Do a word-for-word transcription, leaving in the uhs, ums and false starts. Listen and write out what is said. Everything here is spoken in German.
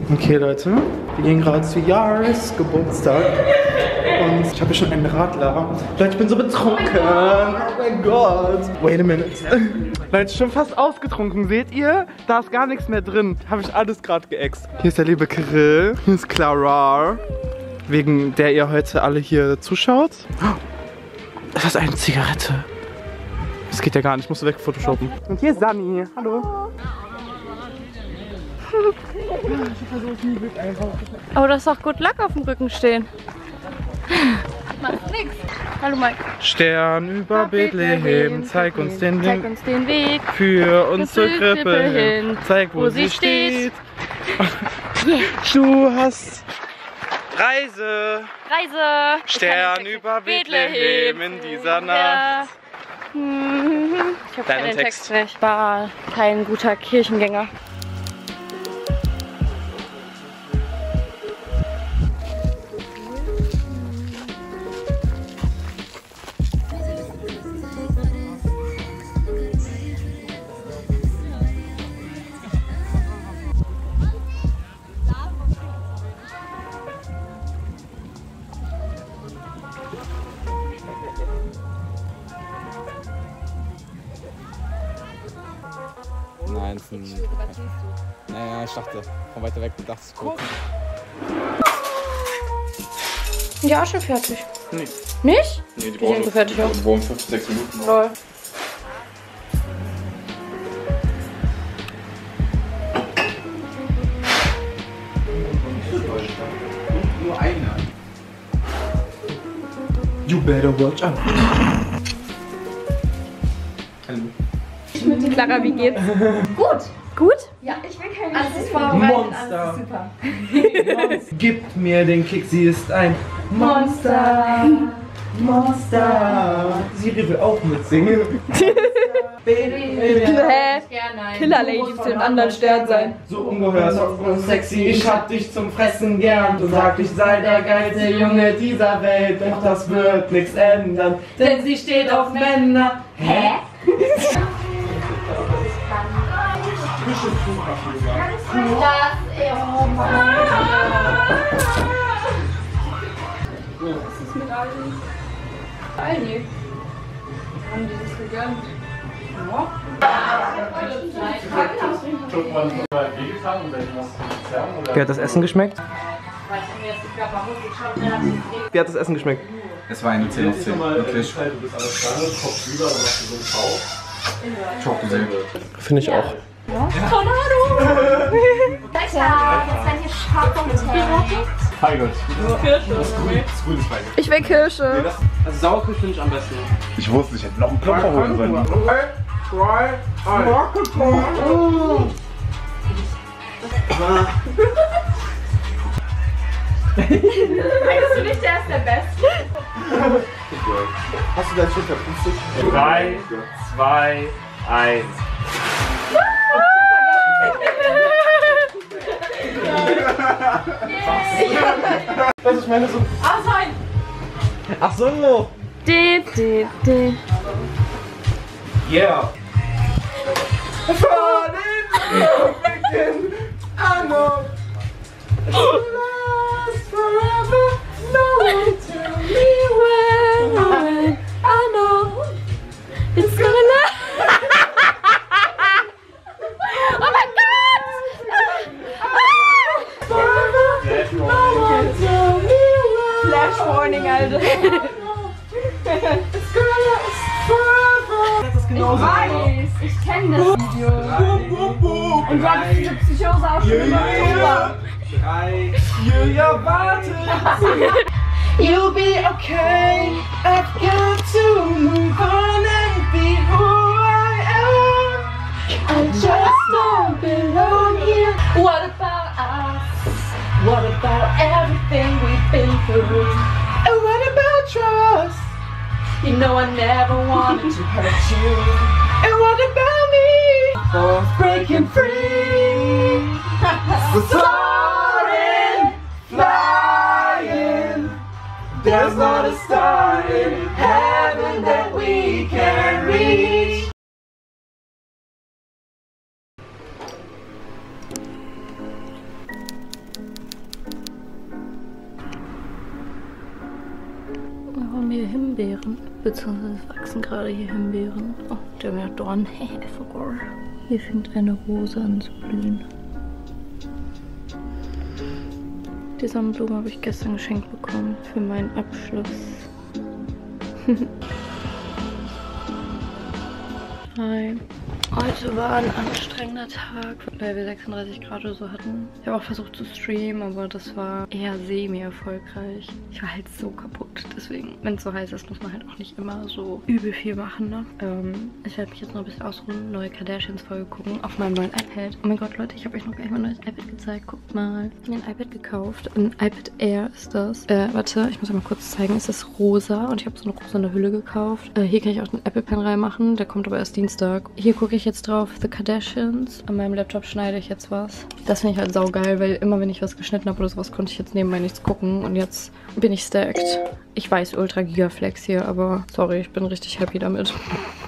Okay, Leute, wir gehen gerade zu Jars Geburtstag und ich habe schon einen Radler. Leute, ich bin so betrunken. Oh mein Gott. Wait a minute. Leute, schon fast ausgetrunken. Seht ihr? Da ist gar nichts mehr drin. Habe ich alles gerade geäxt. Hier ist der liebe Kirill. Hier ist Clara. Wegen der ihr heute alle hier zuschaut. Das ist eine Zigarette. Das geht ja gar nicht. Ich muss weg photoshoppen. Und hier ist Sani. Hallo. Aber das ist doch Good Luck auf dem Rücken stehen. Macht nix. Hallo Mike. Stern über Bethlehem, zeig uns den, zeig uns den Weg. Für uns zur Krippe hin, zeig wo, wo sie steht. Yeah. Du hast Reise. Reise. Stern über Bethlehem in dieser Nacht. Ich hab keinen Text. Ich war kein guter Kirchengänger. Nein, es ist ein... Naja, ich dachte, von weiter weg, dachte ich kurz. Ja, schon fertig. Nee. Nicht? Nee, die brauchen so fertig auch. Wo um fünf, sechs Minuten. Lol. Nur einer. You better watch out. Hallo. Clara, wie geht's? Gut. Gut? Ja, ich will keinen Alles Schiss. ist vorbereitet, Monster. Alles ist super. Gib mir den Kick, sie ist ein Monster. Monster. Siri will auch mitsingen. Hä? Killer Lady wird in einem anderen Stern sein. So ungehört und sexy, ich hab dich zum Fressen gern. Du sagst, ich sei der geilste Junge dieser Welt. Doch das wird nichts ändern, denn sie steht auf Männer. Hä? Oh Mann. Was ist mit Aldi? Aldi? Haben die das gegönnt? Ja. Wie hat das Essen geschmeckt? Wie hat das Essen geschmeckt? Es war eine zehn auf zehn, wirklich. Schockgesehen. Finde ich auch. Tornado! Leute, jetzt werden hier Schokohotel. Feigelt. Kirsche. Das ist gut, das ist gut, das Feigelt. Ich will Kirsche. Also Sauerkirsch finde ich am besten. Ich wusste, ich hätte noch einen Klopfer holen sollen. Meinst du nicht, der ist der Beste? Hast du dein Schiff verpustet? drei, zwei, eins. Was ich meine so. Ah, nein! Ach so. D, D, D. Yeah. Falling, I know. Last forever. No one tell me when, when. I know it's gonna last. Oh mein Gott! Flash Warning, Alter. It's gonna last forever. Das ist genau so. Weiß, ich kenne das Video. Und du hattest diese Psychose auch schon über Oktober. Drei. Julia, warte. You'll be okay. I've got to move on and be who I am. I just don't belong here. What about us? What about everything we've been through? And what about trust? You know I never wanted To hurt you. And what about me? For breaking free. Soaring, flying. There's not a star in heaven that we can reach. haben hier Himbeeren. Beziehungsweise wachsen gerade hier Himbeeren. Oh, der wäre Dorn. Hehe, sogar. Hier fängt eine Rose an zu blühen. Die Sonnenblume habe ich gestern geschenkt bekommen für meinen Abschluss. Hi. Heute war ein anstrengender Tag, weil wir sechsunddreißig Grad oder so hatten. Ich habe auch versucht zu streamen, aber das war eher semi-erfolgreich. Ich war halt so kaputt. Deswegen, wenn es so heiß ist, muss man halt auch nicht immer so übel viel machen, ne? Ähm, ich werde mich jetzt noch ein bisschen ausruhen, neue Kardashians-Folge gucken auf meinem neuen iPad. Oh mein Gott, Leute, ich habe euch noch gar nicht mein neues iPad gezeigt. Guckt mal. Ich habe mir ein iPad gekauft. Ein iPad Air ist das. Äh, warte, ich muss euch mal kurz zeigen. Es ist rosa und ich habe so eine rosa Hülle gekauft. Äh, hier kann ich auch einen Apple Pen reinmachen. Der kommt aber erst Dienstag. Hier gucke ich jetzt drauf The Kardashians. An meinem Laptop schneide ich jetzt was. Das finde ich halt saugeil, weil immer wenn ich was geschnitten habe oder sowas, konnte ich jetzt nebenbei nichts gucken. Und jetzt bin ich stacked. Ich weiß, Ultra Gigaflex hier, aber sorry, ich bin richtig happy damit.